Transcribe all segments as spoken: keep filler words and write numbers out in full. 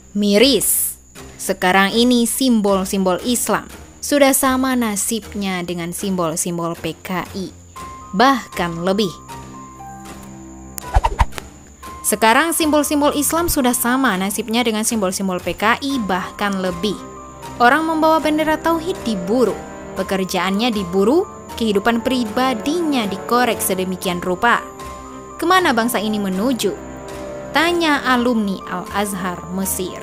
Miris. Sekarang ini simbol-simbol Islam sudah sama nasibnya dengan simbol-simbol P K I, bahkan lebih. Sekarang simbol-simbol Islam sudah sama nasibnya dengan simbol-simbol P K I, bahkan lebih. Orang membawa bendera tauhid diburu, pekerjaannya diburu, kehidupan pribadinya dikorek sedemikian rupa. Kemana bangsa ini menuju? Tanya alumni Al-Azhar Mesir.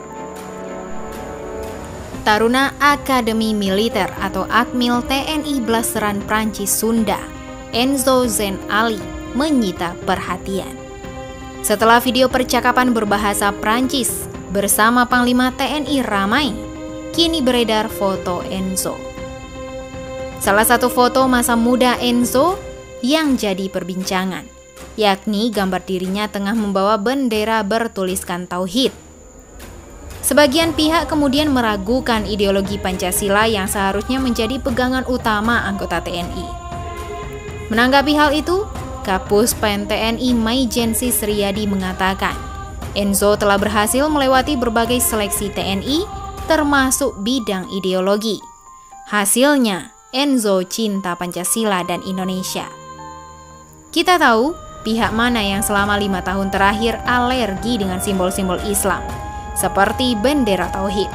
Taruna Akademi Militer atau Akmil T N I Blasteran Prancis Sunda, Enzo Zen Ali, menyita perhatian. Setelah video percakapan berbahasa Prancis bersama Panglima T N I ramai, kini beredar foto Enzo. Salah satu foto masa muda Enzo yang jadi perbincangan, yakni gambar dirinya tengah membawa bendera bertuliskan Tauhid. Sebagian pihak kemudian meragukan ideologi Pancasila yang seharusnya menjadi pegangan utama anggota T N I. Menanggapi hal itu, Kapuspen T N I Maijen Sisriyadi mengatakan, Enzo telah berhasil melewati berbagai seleksi T N I, termasuk bidang ideologi. Hasilnya, Enzo cinta Pancasila dan Indonesia. Kita tahu pihak mana yang selama lima tahun terakhir alergi dengan simbol-simbol Islam, seperti bendera Tauhid.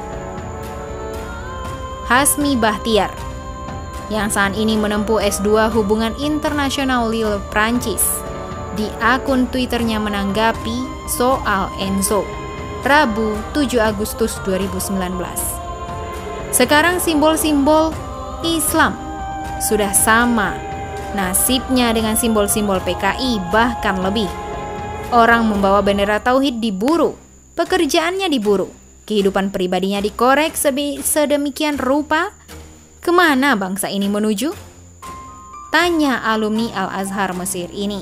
Hasmi Bahtiar, yang saat ini menempuh S dua Hubungan Internasional Lille, Prancis, di akun Twitternya menanggapi soal Enzo, Rabu tujuh Agustus dua ribu sembilan belas. Sekarang simbol-simbol Islam sudah sama nasibnya dengan simbol-simbol P K I, bahkan lebih. Orang membawa bendera Tauhid diburu, pekerjaannya diburu, kehidupan pribadinya dikorek sedemikian rupa. Kemana bangsa ini menuju? Tanya alumni Al-Azhar Mesir ini.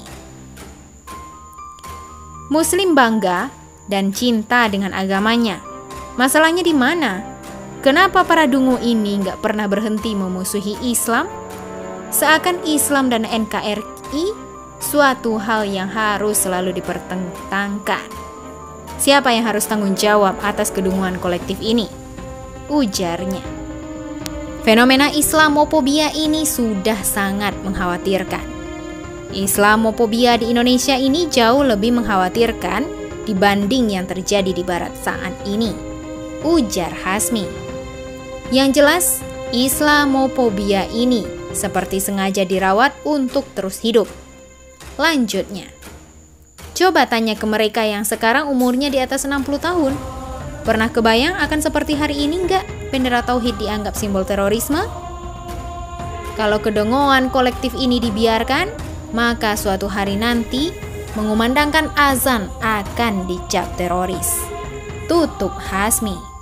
Muslim bangga dan cinta dengan agamanya. Masalahnya di mana? Kenapa para dungu ini nggak pernah berhenti memusuhi Islam? Seakan Islam dan N K R I suatu hal yang harus selalu dipertentangkan. Siapa yang harus tanggung jawab atas kedunguan kolektif ini? Ujarnya. Fenomena Islamofobia ini sudah sangat mengkhawatirkan. Islamofobia di Indonesia ini jauh lebih mengkhawatirkan dibanding yang terjadi di Barat saat ini, ujar Hasmi. Yang jelas, Islamofobia ini seperti sengaja dirawat untuk terus hidup. Lanjutnya, coba tanya ke mereka yang sekarang umurnya di atas enam puluh tahun. Pernah kebayang akan seperti hari ini nggak bendera Tauhid dianggap simbol terorisme? Kalau kedongoan kolektif ini dibiarkan, maka suatu hari nanti mengumandangkan azan akan dicap teroris. Tutup Hasmi.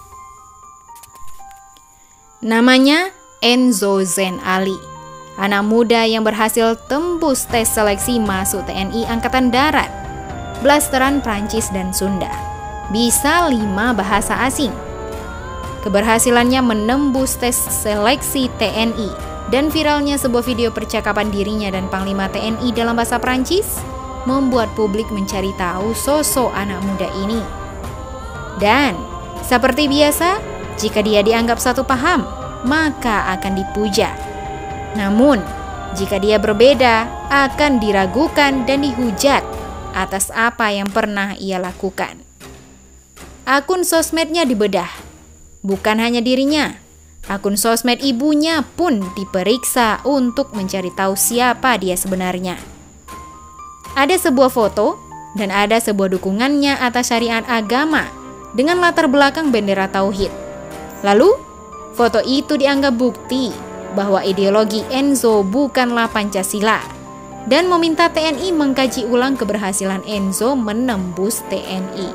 Namanya Enzo Zen Ali, anak muda yang berhasil tembus tes seleksi masuk T N I Angkatan Darat, Blasteran Prancis dan Sunda. Bisa lima bahasa asing. Keberhasilannya menembus tes seleksi T N I dan viralnya sebuah video percakapan dirinya dan Panglima T N I dalam bahasa Prancis membuat publik mencari tahu sosok anak muda ini. Dan seperti biasa, jika dia dianggap satu paham, maka akan dipuja. Namun, jika dia berbeda, akan diragukan dan dihujat atas apa yang pernah ia lakukan. Akun sosmednya dibedah. Bukan hanya dirinya, akun sosmed ibunya pun diperiksa untuk mencari tahu siapa dia sebenarnya. Ada sebuah foto dan ada sebuah dukungannya atas syariat agama dengan latar belakang bendera Tauhid. Lalu, foto itu dianggap bukti bahwa ideologi Enzo bukanlah Pancasila dan meminta T N I mengkaji ulang keberhasilan Enzo menembus T N I.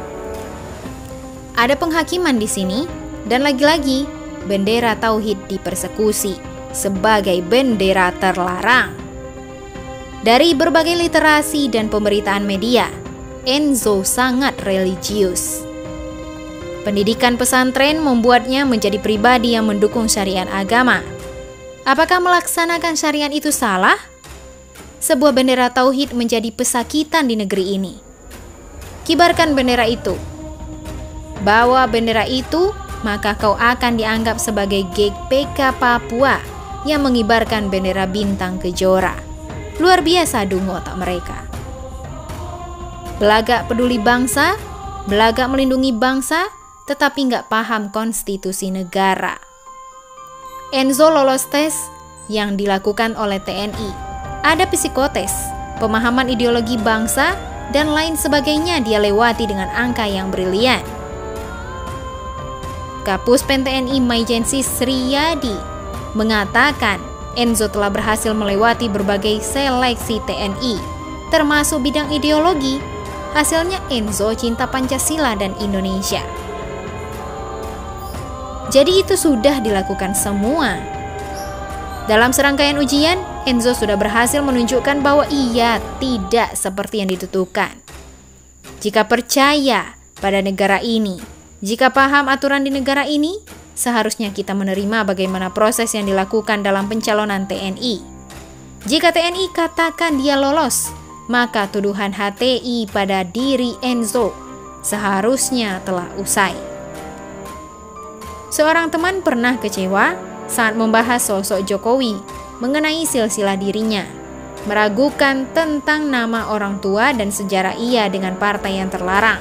Ada penghakiman di sini dan lagi-lagi bendera Tauhid dipersekusi sebagai bendera terlarang. Dari berbagai literasi dan pemberitaan media, Enzo sangat religius. Pendidikan pesantren membuatnya menjadi pribadi yang mendukung syariat agama. Apakah melaksanakan syariat itu salah? Sebuah bendera Tauhid menjadi pesakitan di negeri ini. Kibarkan bendera itu. bawa bendera itu, maka kau akan dianggap sebagai G P K Papua yang mengibarkan bendera bintang kejora. Luar biasa dungu otak mereka. Belagak peduli bangsa, belagak melindungi bangsa, tetapi nggak paham konstitusi negara. Enzo lolos tes yang dilakukan oleh T N I. Ada psikotes, pemahaman ideologi bangsa, dan lain sebagainya dia lewati dengan angka yang brilian. Kapuspen T N I Maijensi Sriyadi mengatakan Enzo telah berhasil melewati berbagai seleksi T N I, termasuk bidang ideologi. Hasilnya Enzo cinta Pancasila dan Indonesia. Jadi itu sudah dilakukan semua. Dalam serangkaian ujian, Enzo sudah berhasil menunjukkan bahwa ia tidak seperti yang dituturkan. Jika percaya pada negara ini, jika paham aturan di negara ini, seharusnya kita menerima bagaimana proses yang dilakukan dalam pencalonan T N I. Jika T N I katakan dia lolos, maka tuduhan H T I pada diri Enzo seharusnya telah usai. Seorang teman pernah kecewa saat membahas sosok Jokowi mengenai silsilah dirinya, meragukan tentang nama orang tua dan sejarah ia dengan partai yang terlarang.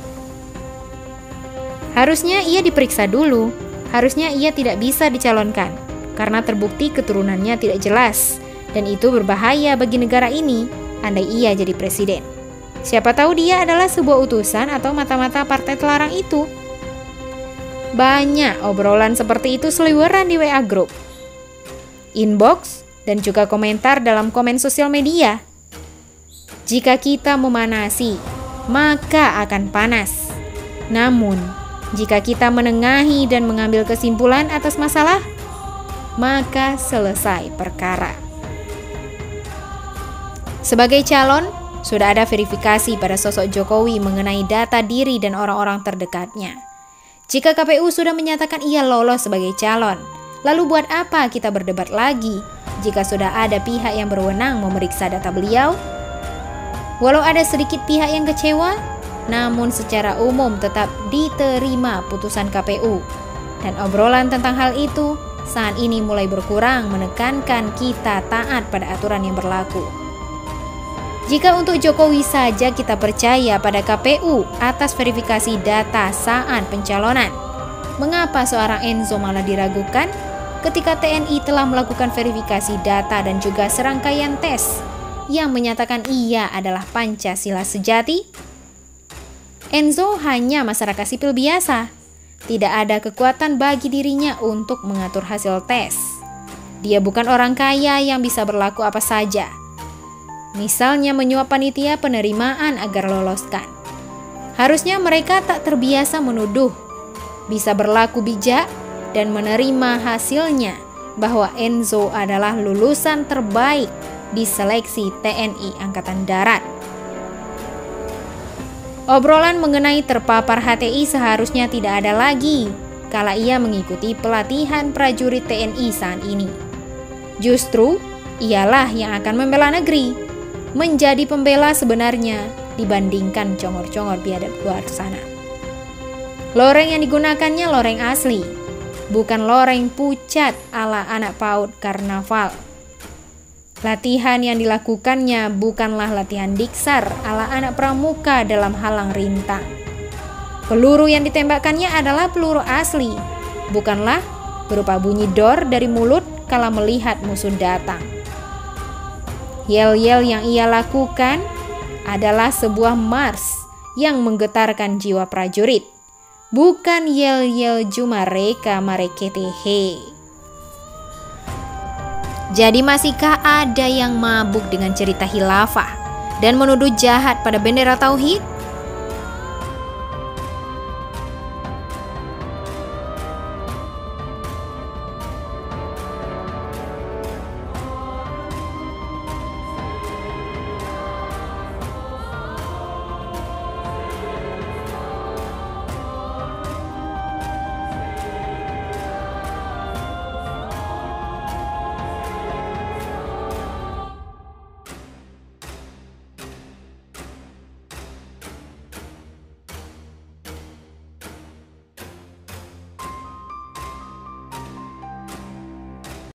Harusnya ia diperiksa dulu, harusnya ia tidak bisa dicalonkan, karena terbukti keturunannya tidak jelas, dan itu berbahaya bagi negara ini, andai ia jadi presiden. Siapa tahu dia adalah sebuah utusan atau mata-mata partai terlarang itu. Banyak obrolan seperti itu seliweran di W A Group, inbox, dan juga komentar dalam komen sosial media. Jika kita memanasi, maka akan panas. Namun, jika kita menengahi dan mengambil kesimpulan atas masalah, maka selesai perkara. Sebagai calon, sudah ada verifikasi pada sosok Jokowi mengenai data diri dan orang-orang terdekatnya. Jika K P U sudah menyatakan ia lolos sebagai calon, lalu buat apa kita berdebat lagi jika sudah ada pihak yang berwenang memeriksa data beliau? Walau ada sedikit pihak yang kecewa, namun secara umum tetap diterima putusan K P U. Dan obrolan tentang hal itu saat ini mulai berkurang, menekankan kita taat pada aturan yang berlaku. Jika untuk Jokowi saja kita percaya pada K P U atas verifikasi data saat pencalonan, mengapa seorang Enzo malah diragukan ketika T N I telah melakukan verifikasi data dan juga serangkaian tes yang menyatakan ia adalah Pancasila sejati? Enzo hanya masyarakat sipil biasa. Tidak ada kekuatan bagi dirinya untuk mengatur hasil tes. Dia bukan orang kaya yang bisa berlaku apa saja. Misalnya menyuap panitia penerimaan agar loloskan. Harusnya mereka tak terbiasa menuduh, bisa berlaku bijak dan menerima hasilnya bahwa Enzo adalah lulusan terbaik di seleksi T N I Angkatan Darat. Obrolan mengenai terpapar H T I seharusnya tidak ada lagi kala ia mengikuti pelatihan prajurit T N I saat ini. Justru, ialah yang akan membela negeri, menjadi pembela sebenarnya dibandingkan congor-congor biadab luar sana. Loreng yang digunakannya loreng asli, bukan loreng pucat ala anak PAUD karnaval. Latihan yang dilakukannya bukanlah latihan diksar ala anak pramuka dalam halang rintang. Peluru yang ditembakkannya adalah peluru asli, bukanlah berupa bunyi dor dari mulut kala melihat musuh datang. Yel-yel yang ia lakukan adalah sebuah mars yang menggetarkan jiwa prajurit, bukan yel-yel jumareka mareketehe. Jadi masihkah ada yang mabuk dengan cerita khilafah dan menuduh jahat pada bendera tauhid?